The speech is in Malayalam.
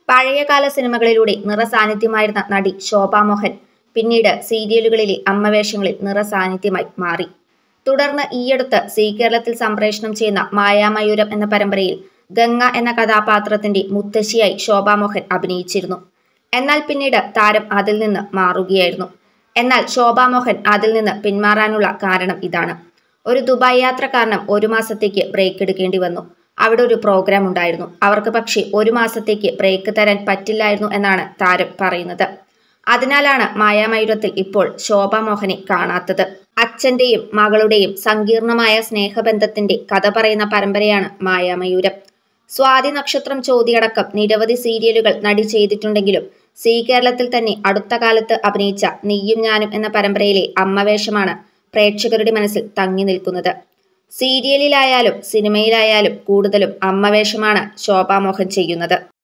പഴയകാല സിനിമകളിലൂടെ നിറസാന്നിധ്യമായിരുന്ന നടി ശോഭാ മോഹൻ പിന്നീട് സീരിയലുകളിലെ അമ്മവേഷങ്ങളിൽ നിറസാന്നിധ്യമായി മാറി. തുടർന്ന് ഈയടുത്ത് സീ കേരളത്തിൽ സംപ്രേഷണം ചെയ്യുന്ന മായാമയൂരം എന്ന പരമ്പരയിൽ ഗംഗ എന്ന കഥാപാത്രത്തിന്റെ മുത്തശ്ശിയായി ശോഭാ മോഹൻ അഭിനയിച്ചിരുന്നു. എന്നാൽ പിന്നീട് താരം അതിൽ നിന്ന് മാറുകയായിരുന്നു. എന്നാൽ ശോഭാ മോഹൻ അതിൽ നിന്ന് പിന്മാറാനുള്ള കാരണം ഇതാണ്. ഒരു ദുബായ് യാത്ര കാരണം 1 മാസത്തേക്ക് ബ്രേക്ക് എടുക്കേണ്ടി വന്നു. അവിടെ ഒരു പ്രോഗ്രാം ഉണ്ടായിരുന്നു. അവർക്ക് പക്ഷേ 1 മാസത്തേക്ക് ബ്രേക്ക് തരാൻ പറ്റില്ലായിരുന്നു എന്നാണ് താരം പറയുന്നത്. അതിനാലാണ് മായാമയൂരത്തിൽ ഇപ്പോൾ ശോഭാ മോഹനെ കാണാത്തത്. അച്ഛന്റെയും മകളുടെയും സങ്കീർണമായ സ്നേഹബന്ധത്തിന്റെ കഥ പറയുന്ന പരമ്പരയാണ് മായാമയൂരം. സ്വാതി നക്ഷത്രം ചോദ്യടക്കം നിരവധി സീരിയലുകൾ നടി ചെയ്തിട്ടുണ്ടെങ്കിലും സീ കേരളത്തിൽ തന്നെ അടുത്ത കാലത്ത് അഭിനയിച്ച നീയും ഞാനും എന്ന പരമ്പരയിലെ അമ്മവേഷമാണ് പ്രേക്ഷകരുടെ മനസ്സിൽ തങ്ങി നിൽക്കുന്നത്. സീരിയലിലായാലും സിനിമയിലായാലും കൂടുതലും അമ്മവേഷമാണ് ശോഭാ മോഹൻ ചെയ്യുന്നത്.